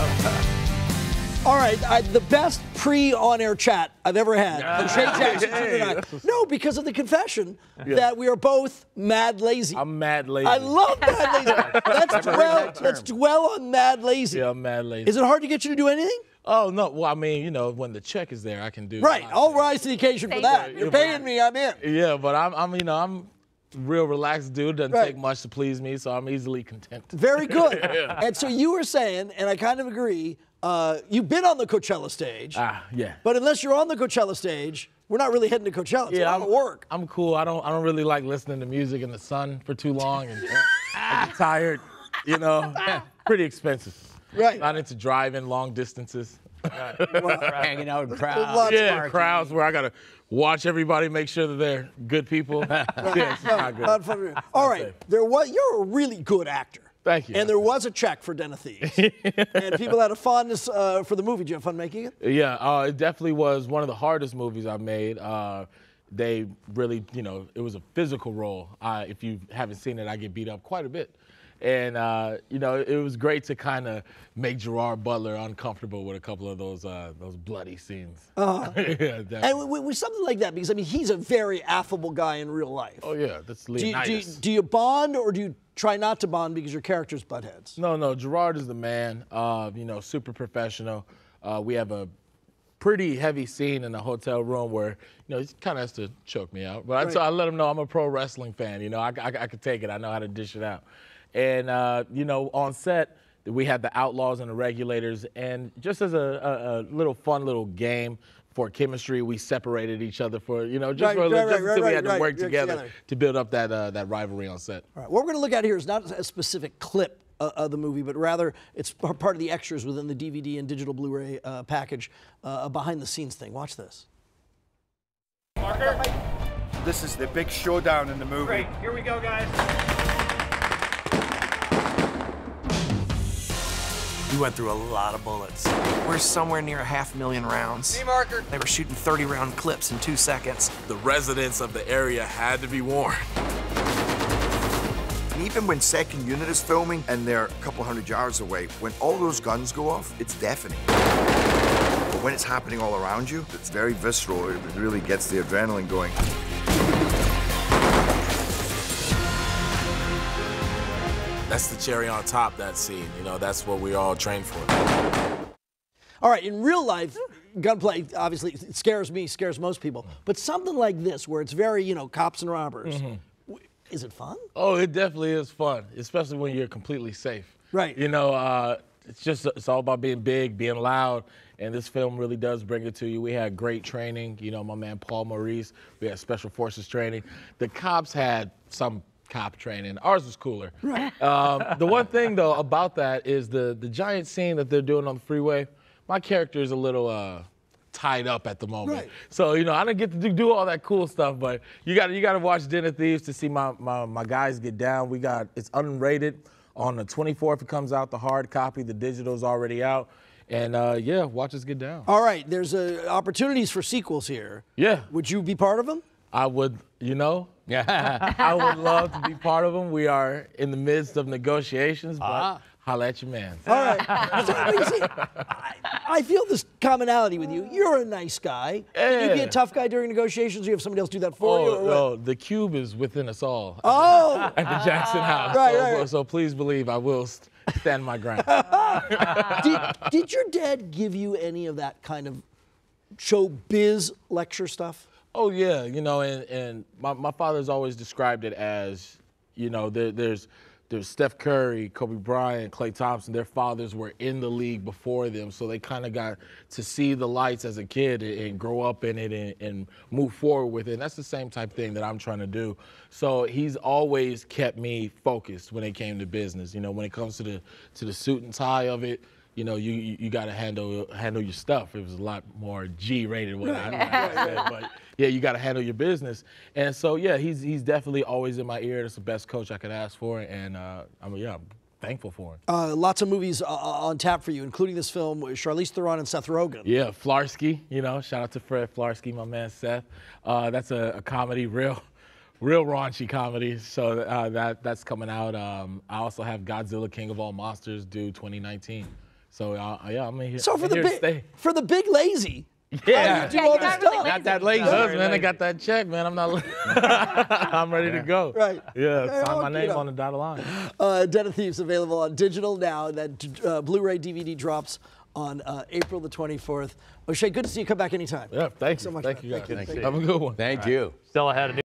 All right, the best pre-on-air chat I've ever had. From Shay Jackson and I. No, because of the confession that we are both mad lazy. I'm mad lazy. I love mad lazy. Let's dwell on mad lazy. Yeah, I'm mad lazy. Is it hard to get you to do anything? Oh, no. Well, I mean, you know, when the check is there, I can do it. Right. I'll rise to the occasion for that. You're paying me, I'm in. Yeah, but I'm you know, I'm a real relaxed dude. Doesn't take much to please me, so I'm easily content. Very good. And so you were saying, and I kind of agree, you've been on the Coachella stage. Yeah. But unless you're on the Coachella stage, we're not really heading to Coachella. It's a lot of work. I'm cool. I don't really like listening to music in the sun for too long, and I get tired. You know, pretty expensive. Right. Not into driving long distances. Hanging out in crowds. Yeah, crowds where I gotta watch everybody, make sure that they're good people. Yeah, it's not good. Not fun. All right, you're a really good actor. Thank you. And there was a check for Den of Thieves. And people had a fondness for the movie. Did you have fun making it? Yeah, it definitely was one of the hardest movies I've made. They really, you know, it was a physical role. If you haven't seen it, I get beat up quite a bit. And, you know, it was great to kind of make Gerard Butler uncomfortable with a couple of those bloody scenes. Yeah, and with something like that, because, I mean, he's a very affable guy in real life. Oh, yeah, that's Leonidas. Do you bond, or do you try not to bond because your characters butt heads? No, Gerard is the man, you know, super professional. We have a pretty heavy scene in the hotel room where, you know, he kind of has to choke me out. But I let him know I'm a pro wrestling fan. You know, I could take it. I know how to dish it out. And, you know, on set, we had the Outlaws and the Regulators. And just as a little fun little game for chemistry, we separated each other for, you know, just until we had to work together to build up that rivalry on set. All right. What we're going to look at here is not a specific clip of the movie, but rather it's part of the extras within the DVD and digital Blu-ray package, a behind-the-scenes thing. Watch this. Marker. This is the big showdown in the movie. Great. Here we go, guys. We went through a lot of bullets. We're somewhere near 500,000 rounds. Hey, Marker. They were shooting 30-round clips in 2 seconds. The residents of the area had to be warned. Even when second unit is filming and they're a couple hundred yards away, when all those guns go off, it's deafening. But when it's happening all around you, it's very visceral. It really gets the adrenaline going. That's the cherry on top, that scene. You know, that's what we all train for. All right, in real life, gunplay, obviously, it scares me, scares most people. But something like this, where it's very, you know, cops and robbers, is it fun? Oh, it definitely is fun, especially when you're completely safe. Right. You know, it's all about being big, being loud, and this film really does bring it to you. We had great training. You know, my man Paul Maurice, we had special forces training. The cops had some cop training. Ours was cooler. Right. The one thing, though, about that is the giant scene that they're doing on the freeway. My character is a little tied up at the moment. Right. So, you know, I didn't get to do all that cool stuff, but you got to watch Den of Thieves to see my guys get down. It's unrated. On the 24th, it comes out, the hard copy. The digital's already out. And, yeah, watch us get down. All right, there's opportunities for sequels here. Yeah. Would you be part of them? I would, you know. I would love to be part of them. We are in the midst of negotiations, but holla at your man. All right. So, see, I feel this commonality with you. You're a nice guy. Can you be a tough guy during negotiations, or you have somebody else do that for you? Or no, the cube is within us all. Oh! At the Jackson house. Right. So please believe I will stand my ground. Did your dad give you any of that kind of showbiz lecture stuff? Oh, yeah. You know, and my father's always described it as, you know, there's Steph Curry, Kobe Bryant, Klay Thompson. Their fathers were in the league before them, so they kind of got to see the lights as a kid and grow up in it and move forward with it. And that's the same type thing that I'm trying to do. So he's always kept me focused when it came to business. You know, when it comes to the suit and tie of it, you know, you got to handle your stuff. It was a lot more G-rated what I said, but yeah, you got to handle your business. And so yeah, he's definitely always in my ear. That's the best coach I could ask for, and I'm thankful for him. Lots of movies on tap for you, including this film with Charlize Theron and Seth Rogen. Yeah, Flarsky. You know, shout out to Fred Flarsky, my man Seth. That's a comedy, real raunchy comedy. So that's coming out. I also have Godzilla King of All Monsters due 2019. So yeah, I'm in here. So I'm here to stay. for the big lazy, Yeah, do all this stuff. not that lazy. Man, I got that check, man. I'm not. I'm ready to go. Right. Yeah, sign my name on the dotted line. Den of Thieves available on digital now. That Blu-ray DVD drops on April the 24th. O'Shea, good to see you. Come back anytime. Yeah, thanks so much. Thank you, guys. Thank you. Have a good one. Thank you. Still ahead of